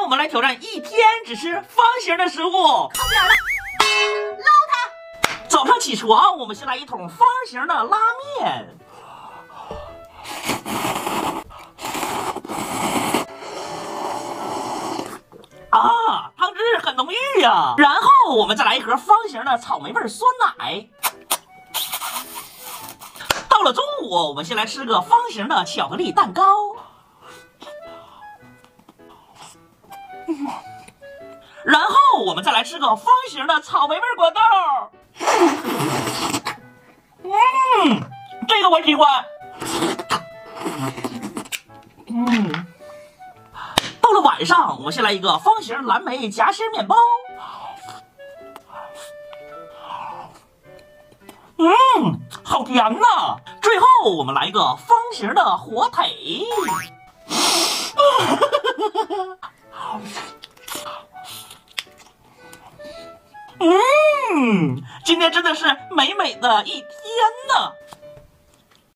我们来挑战一天只吃方形的食物。 靠边了，捞它！ 早上起床，我们先来一桶方形的拉面。啊，汤汁很浓郁呀。然后我们再来一盒方形的草莓味酸奶。到了中午，我们先来吃个方形的巧克力蛋糕。然后我们再来吃个方形的草莓味果冻。这个我喜欢。到了晚上，我们先来一个方形蓝莓夹心面包。好甜呐！最后我们来一个方形的火腿。今天真的是美美的一天呢。